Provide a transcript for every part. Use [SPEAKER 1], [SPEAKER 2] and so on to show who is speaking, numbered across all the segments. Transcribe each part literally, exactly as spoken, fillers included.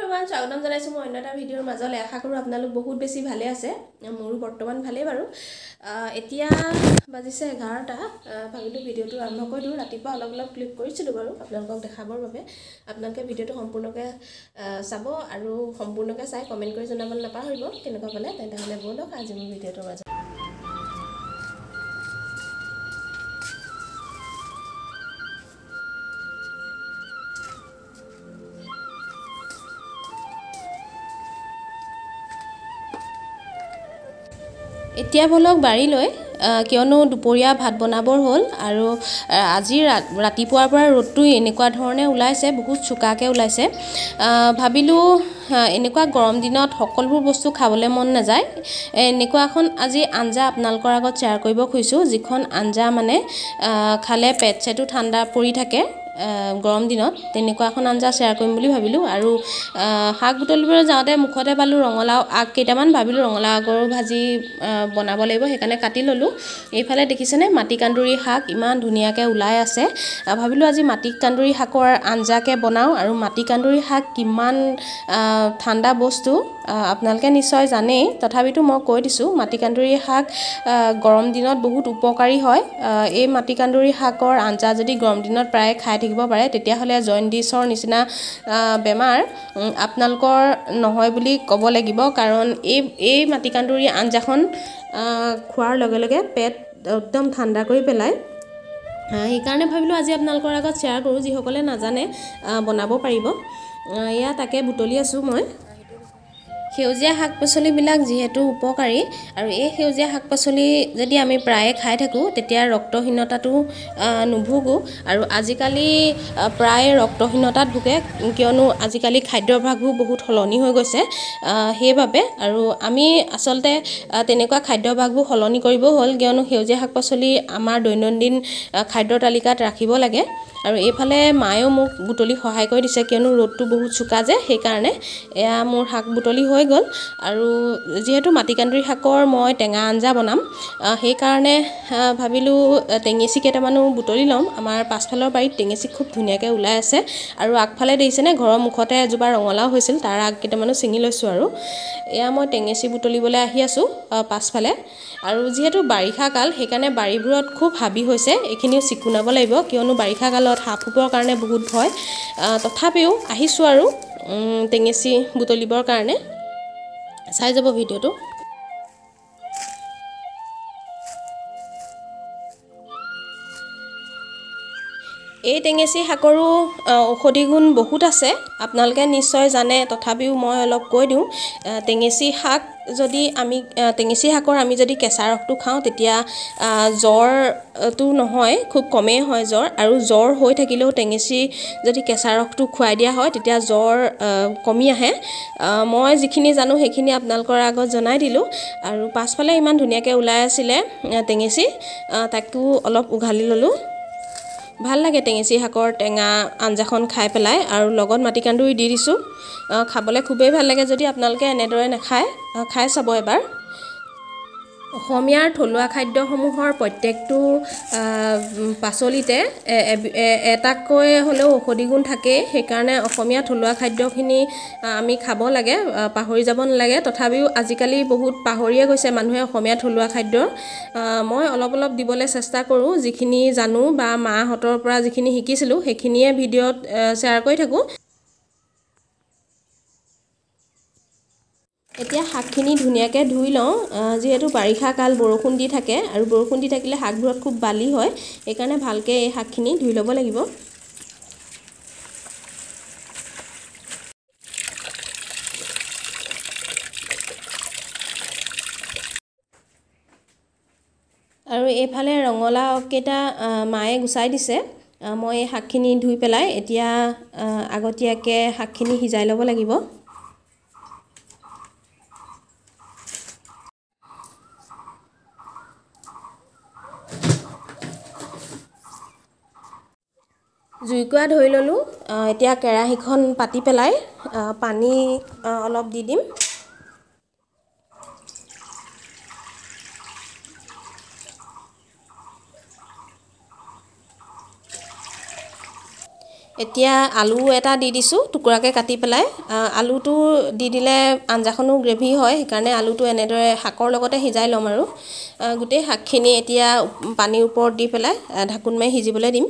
[SPEAKER 1] everyone, স্বাগতম জনাইছো মই অন্য এটা ভিডিওৰ মাজলৈ আশা কৰো আপোনালোক বহুত বেছি ভালে আছে মোৰো বৰ্তমান ভালেই বাৰু এতিয়া বাজিছে এঘাৰটা ভাবিলো ভিডিওটো আৰম্ভ কৰি দিও ৰাতিপুৱা অলপ অলপ ক্লিপ কৰিছিলো বাৰু আপোনালোকক দেখাবৰ বাবে আপোনালোকে ভিডিওটো সম্পূৰ্ণকৈ চাব আৰু সম্পূৰ্ণকৈ চাই কমেন্ট কৰি জনাবলৈ নাপাহৰিব কেনেকুৱা পালে তেন্তে বলক আজি মোৰ ভিডিওটো মাজত এতিয়া বলক বাৰীলৈ কিয়নো দুপৰীয়া ভাত বনাবৰ হ'ল আৰু আজি ৰাতিপুৱাৰ পৰা ৰ'দটো এনেকুৱা ধৰণে ওলাইছে বহুত চুকাকে ওলাইছে ভাবিলো এনেকুৱা গৰম দিনত সকলোবোৰ বস্তু খাবলৈ মন নাযায় এনেকুৱা এখন আজি আঞ্জা আপোনালোকৰ আগত শ্বেয়াৰ কৰিব খুজিছো যিখন আঞ্জা মানে খালে পেট চেটো ঠাণ্ডা পৰি থাকে গৰম দিনত তেনেকুৱা এখন আঞ্জা শ্বেয়াৰ কৰিম বুলি ভাবিলো আৰু শাক বুটলিবলৈ যাওঁতে মুখতে পালো ৰঙলাও আগ কেইটামান ভাবিলো ৰঙলাও আগৰ ভাজি বনাব লাগিব সেইকাৰণে কাটি ললো এইফালে দেখিছেনে মাটি কান্দুৰী শাক ইমান ধুনীয়াকৈ ওলাই আছে ভাবিলো আজি মাটি কান্দুৰী শাকৰ আঞ্জাকে বনাও আৰু মাটি কান্দুৰী শাক কিমান ঠাণ্ডা বস্তু আপোনালোকে নিশ্চয় জানেই তথাপিতো মই কৈ দিছো মাটি কান্দুৰী শাক গৰম দিনত বহুত উপকাৰী হয় এই মাটি কান্দুৰী শাকৰ আঞ্জা যদি গৰম দিনত প্ৰায় খাই থাকিব পাৰে তেতিয়া হলে জণ্ডিছৰ নিচিনা বেমাৰ আপোনালোকৰ নহয় বুলি ক'ব লাগিব কাৰণ এই এই মাটি কান্দুৰী আঞ্জাখন খোৱাৰ লগে লগে পেট একদম ঠাণ্ডা কৰি পেলাই সেইকাৰণে ভাবিলো আজি আপোনালোকৰ আগত শ্বেয়াৰ কৰো যিসকলে নাজানে বনাব পাৰিব ইয়া তাকে বুটলি আছো মই সেউজীয়া শাক পাচলিবিলাক যেহেতু উপকাৰী আৰু এই সেউজীয়া শাক পাচলি যদি আমি প্ৰায়ে খাই থাকো তেতিয়া ৰক্তহীনতাটো নুভুগো আৰু আজিকালি প্ৰায় ৰক্তহীনতাত ভুগে কিয়নো আজিকালি খাদ্যাভ্যাসবোৰ বহুত সলনি হৈ গৈছে সেইবাবে আৰু আমি আচলতে তেনেকুৱা খাদ্যাভ্যাসবোৰ সলনি কৰিব হ'ল কিয়নো সেউজীয়া শাক পাচলি আমাৰ দৈনন্দিন খাদ্যৰ তালিকাত ৰাখিব লাগে আৰু এইফালে মায়েও মোক বুটলি সহায় কৰি দিছে কিয়নো ৰ'দটো বহুত চুকা যে সেইকাৰণে এয়া মোৰ শাক বুটলি হৈ গ'ল আৰু যেহেতু মাটি কান্দুৰী শাকৰ মই টেঙা আঞ্জা বনাম সেইকাৰণে ভাবিলো টেঙেচি কেইটামানো বুটলি ল'ম আমাৰ পাছফালৰ বাৰীত টেঙেচি খুব ধুনীয়াকৈ ওলাই আছে আৰু আগফালে দেখিছেনে ঘৰৰ মুখতে এজোপা ৰঙলাও হৈছিল তাৰ আগ কেইটামানো ছিঙি লৈছোঁ আৰু এয়া মই টেঙেচি বুটলিবলৈ আহি আছোঁ পাছফালে আৰু যেহেতু বাৰিষা কাল সেইকাৰণে বাৰীবোৰত খুব হাবি হৈছে এইখিনিও চিকুনাব লাগিব কিয়নো বাৰিষা কালত সাপ সোপৰ কাৰণে বহুত ভয় তথাপিও আহিছোঁ আৰু টেঙেচি বুটলিবৰ কাৰণে চাই যাব ভিডিওটো এই টেঙেচি শাকৰো ঔষধি গুণ বহুত আছে আপোনালোকে নিশ্চয় জানে তথাপিও মই অলপ কৈ দিওঁ টেঙেচি শাক যদি আমি টেঙেচি শাকৰ আমি যদি কেঁচা ৰসটো খাওঁ তেতিয়া জ্বৰটো নহয় খুব কমেই হয় জ্বৰ আৰু জ্বৰ হৈ থাকিলেও টেঙেচি যদি কেঁচা ৰসটো খুৱাই দিয়া হয় তেতিয়া জ্বৰ কমি আহে মই যিখিনি জানো সেইখিনি আপোনালোকৰ আগত জনাই দিলোঁ আৰু পাছফালে ইমান ধুনীয়াকৈ ওলাই আছিলে টেঙেচি তাকো অলপ উঘালি ল'লোঁ ভাল লাগে টেঙেচি শাকৰ টেঙা আঞ্জাখন খাই পেলাই আৰু লগত মাটি কান্দুৰী দি দিছোঁ খাবলৈ খুবেই ভাল লাগে যদি আপোনালোকে এনেদৰে নাখায় খাই চাব এবাৰ অসমীয়াৰ থলুৱা খাদ্যসমূহৰ প্ৰত্যেকটো পাচলিতে এটাকৈ হ'লেও ঔষধি গুণ থাকে সেইকাৰণে অসমীয়া থলুৱা খাদ্যখিনি আমি খাব লাগে পাহৰি যাব নালাগে তথাপিও আজিকালি বহুত পাহৰিয়ে গৈছে মানুহে অসমীয়া থলুৱা খাদ্য মই অলপ অলপ দিবলৈ চেষ্টা কৰোঁ যিখিনি জানো বা মাহঁতৰ পৰা যিখিনি শিকিছিলোঁ সেইখিনিয়ে ভিডিঅ'ত শ্বেয়াৰ কৰি থাকোঁ এতিয়া শাকখিনি ধুনীয়াকৈ ধুই লওঁ যিহেতু বাৰিষা কাল বৰষুণ দি থাকে আৰু বৰষুণ দি থাকিলে শাকবোৰত খুব বালি হয় সেইকাৰণে ভালকৈ এই শাকখিনি ধুই ল'ব লাগিব আৰু এইফালে ৰঙলাও কেইটা মায়ে গুচাই দিছে মই এই শাকখিনি ধুই পেলাই এতিয়া আগতীয়াকৈ শাকখিনি সিজাই ল'ব লাগিব জুইকুৰা ধৰি ল'লোঁ এতিয়া কেৰাহীখন পাতি পেলাই পানী অলপ দি দিম এতিয়া আলু এটা দি দিছোঁ টুকুৰাকৈ কাটি পেলাই আলুটো দি দিলে আঞ্জাখনো গ্ৰেভি হয় সেইকাৰণে আলুটো এনেদৰে শাকৰ লগতে সিজাই ল'ম আৰু গোটেই শাকখিনি এতিয়া পানীৰ ওপৰত দি পেলাই ঢাকোন মাৰি সিজিবলৈ দিম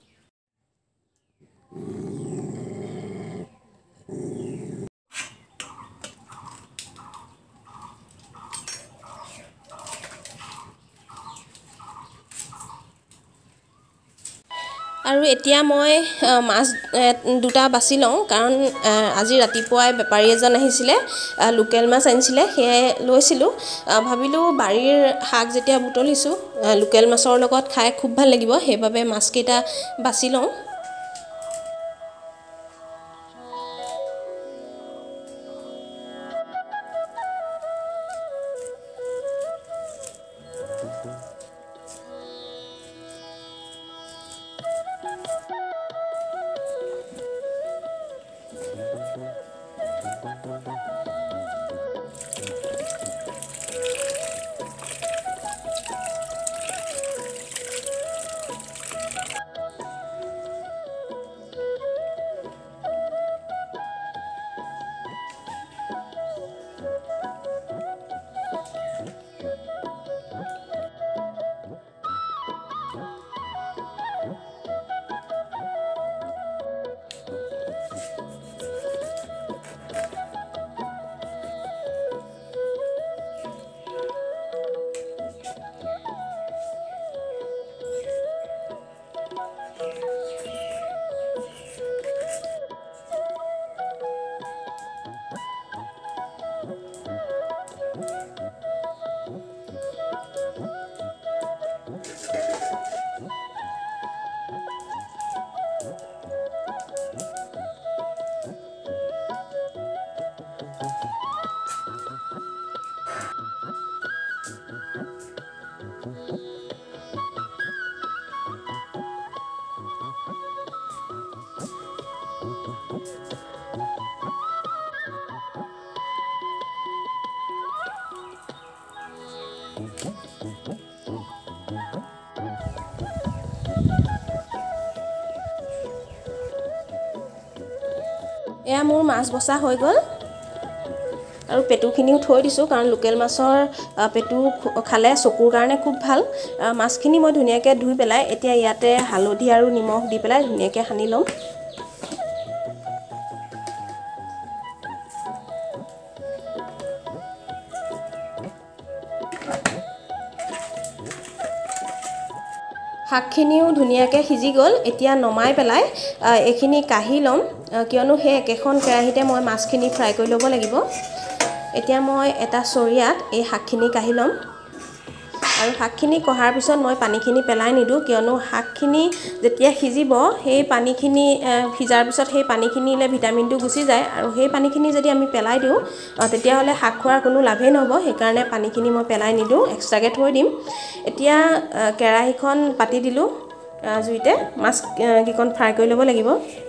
[SPEAKER 1] আৰু এতিয়া মই মাছ দুটা বাছি লওঁ কাৰণ আজি ৰাতিপুৱাই বেপাৰী এজন আহিছিলে লোকেল মাছ আনিছিলে সেয়াই লৈছিলোঁ ভাবিলোঁ বাৰীৰ শাক যেতিয়া বুটলিছোঁ লোকেল মাছৰ লগত খাই খুব ভাল লাগিব সেইবাবে মাছকেইটা বাছি লওঁ এয়া মোৰ মাছ বচা হৈ গ'ল আৰু পেটুখিনিও থৈ দিছোঁ কাৰণ লোকেল মাছৰ পেটু খালে চকুৰ কাৰণে খুব ভাল মাছখিনি মই ধুনীয়াকৈ ধুই পেলাই এতিয়া ইয়াতে হালধি আৰু নিমখ দি পেলাই ধুনীয়াকৈ সানি ল'ম শাকখিনিও ধুনীয়াকৈ সিজি গ'ল এতিয়া নমাই পেলাই এইখিনি কাঢ়ি ল'ম কিয়নো সেই একেখন কেৰাহীতে মই মাছখিনি ফ্ৰাই কৰি ল'ব লাগিব এতিয়া মই এটা চৰিয়াত এই শাকখিনি কাঢ়ি ল'ম আৰু শাকখিনি কঢ়াৰ পিছত মই পানীখিনি পেলাই নিদিওঁ কিয়নো শাকখিনি যেতিয়া সিজিব সেই পানীখিনি সিজাৰ পিছত সেই পানীখিনিলে ভিটামিনটো গুচি যায় আৰু সেই পানীখিনি যদি আমি পেলাই দিওঁ তেতিয়াহ'লে শাক খোৱাৰ কোনো লাভেই নহ'ব সেইকাৰণে পানীখিনি মই পেলাই নিদিওঁ এক্সট্ৰাকৈ থৈ দিম এতিয়া কেৰাহীখন পাতি দিলোঁ জুইতে মাছ কিকণ ফ্ৰাই কৰি ল'ব লাগিব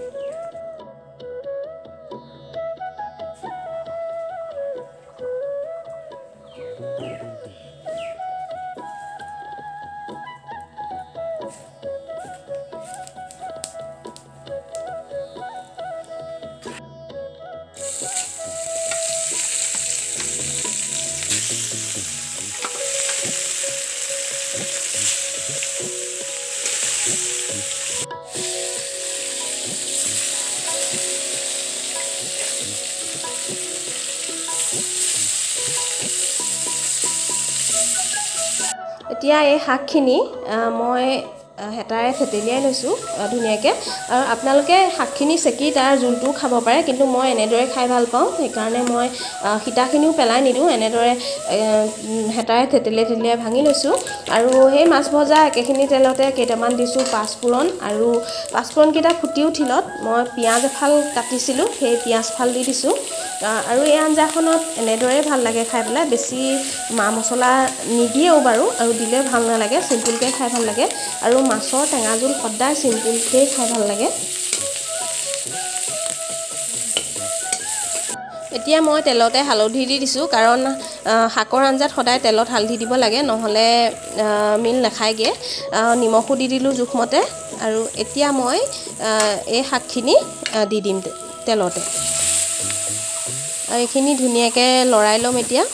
[SPEAKER 1] এতিয়া এই শাকখিনি মই হেতাৰে থেতেলিয়াই লৈছোঁ ধুনীয়াকৈ আৰু আপোনালোকে শাকখিনি চেকি তাৰ জোলটোও খাব পাৰে কিন্তু মই এনেদৰে খাই ভাল পাওঁ সেইকাৰণে মই সিতাখিনিও পেলাই নিদিওঁ এনেদৰে হেতাৰে থেতেলিয়াই থেতেলিয়াই ভাঙি লৈছোঁ আৰু সেই মাছ ভজা একেখিনি তেলতে কেইটামান দিছোঁ পাঁচফোৰণ আৰু পাঁচফোৰণকেইটা ফুটি উঠিলত মই পিঁয়াজ এফাল কাটিছিলোঁ সেই পিঁয়াজ ফাল দি দিছোঁ আৰু এই আঞ্জাখনত এনেদৰে ভাল লাগে খাই পেলাই বেছি মা মছলা নিদিয়েও বাৰু আৰু দিলে ভাল নালাগে চিম্পুলকৈ খাই ভাল লাগে আৰু মাছৰ টেঙা জোল সদায় চিম্পুলকৈ খাই ভাল লাগে এতিয়া মই তেলতে হালধি দি দিছোঁ কাৰণ শাকৰ আঞ্জাত সদায় তেলত হালধি দিব লাগে নহ'লে মিল নাখায়গৈ নিমখো দি দিলোঁ জোখমতে আৰু এতিয়া মই এই শাকখিনি দি দিম তেলতে আৰু এইখিনি ধুনীয়াকৈ লৰাই ল'ম এতিয়া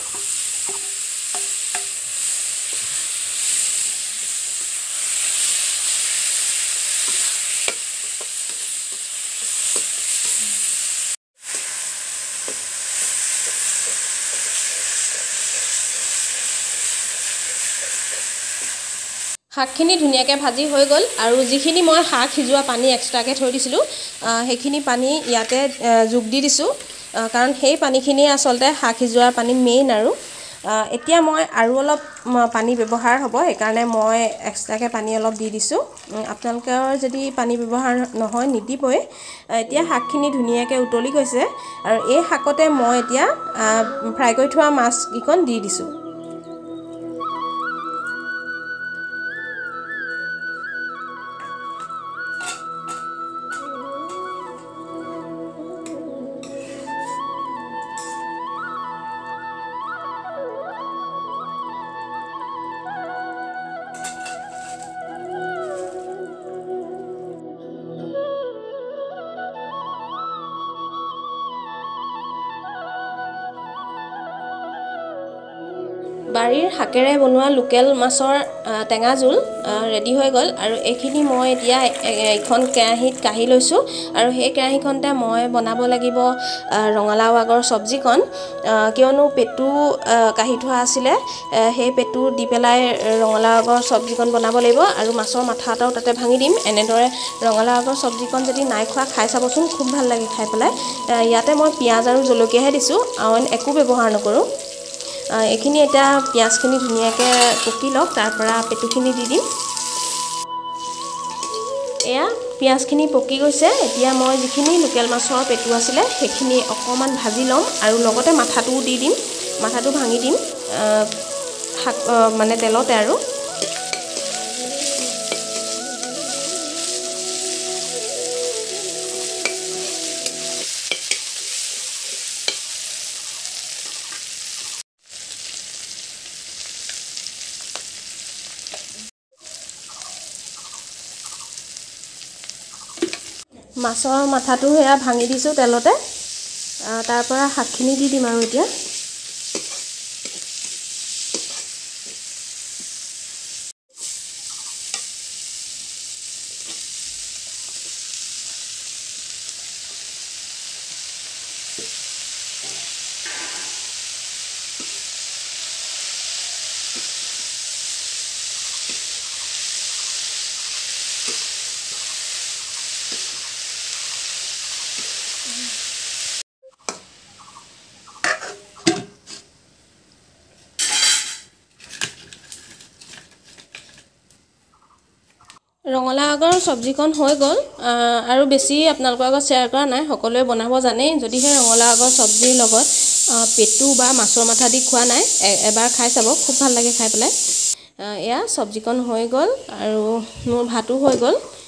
[SPEAKER 1] শাকখিনি ধুনীয়াকৈ ভাজি হৈ গ'ল আৰু যিখিনি মই শাক সিজোৱা পানী এক্সট্ৰাকৈ থৈ দিছিলোঁ সেইখিনি পানী ইয়াতে যোগ দি দিছোঁ কাৰণ সেই পানীখিনিয়ে আচলতে শাক সিজোৱাৰ পানী মেইন আৰু এতিয়া মই আৰু অলপ পানী ব্যৱহাৰ হ'ব সেইকাৰণে মই এক্সট্ৰাকৈ পানী অলপ দি দিছোঁ আপোনালোকৰ যদি পানী ব্যৱহাৰ নহয় নিদিবই এতিয়া শাকখিনি ধুনীয়াকৈ উতলি গৈছে আৰু এই শাকতে মই এতিয়া ফ্ৰাই কৰি থোৱা মাছকেইকণ দি দিছোঁ বাৰীৰ শাকেৰে বনোৱা লোকেল মাছৰ টেঙা জোল ৰেডি হৈ গ'ল আৰু এইখিনি মই এতিয়া এখন কেৰাহীত কাঢ়ি লৈছোঁ আৰু সেই কেৰাহীখনতে মই বনাব লাগিব ৰঙালাও আগৰ চব্জিকণ কিয়নো পেটু কাঢ়ি থোৱা আছিলে সেই পেটু দি পেলাই ৰঙালাও আগৰ চব্জিকণ বনাব লাগিব আৰু মাছৰ মাথা এটাও তাতে ভাঙি দিম এনেদৰে ৰঙালাও আগৰ চব্জিকণ যদি নাই খোৱা খাই চাবচোন খুব ভাল লাগে খাই পেলাই ইয়াতে মই পিঁয়াজ আৰু জলকীয়াহে দিছোঁ অইন একো ব্যৱহাৰ নকৰোঁ এইখিনি এতিয়া পিঁয়াজখিনি ধুনীয়াকৈ পকি লওক তাৰপৰা পেটুখিনি দি দিম এয়া পিঁয়াজখিনি পকি গৈছে এতিয়া মই যিখিনি লোকেল মাছৰ পেটু আছিলে সেইখিনি অকণমান ভাজি ল'ম আৰু লগতে মাথাটোও দি দিম মাথাটো ভাঙি দিম শাক মানে তেলতে আৰু মাছৰ মাথাটো সেয়া ভাঙি দিছোঁ তেলতে তাৰ পৰা শাকখিনি দি দিম আৰু এতিয়া ৰঙালাও আগৰ চব্জিকণ হৈ গ'ল আৰু বেছি আপোনালোকৰ আগত শ্বেয়াৰ কৰা নাই সকলোৱে বনাব জানেই যদিহে ৰঙালাও আগৰ চব্জিৰ লগত পেটু বা মাছৰ মাথা দি খোৱা নাই এবাৰ খাই চাব খুব ভাল লাগে খাই পেলাই এয়া চব্জিকণ হৈ গ'ল আৰু মোৰ ভাতো হৈ গ'ল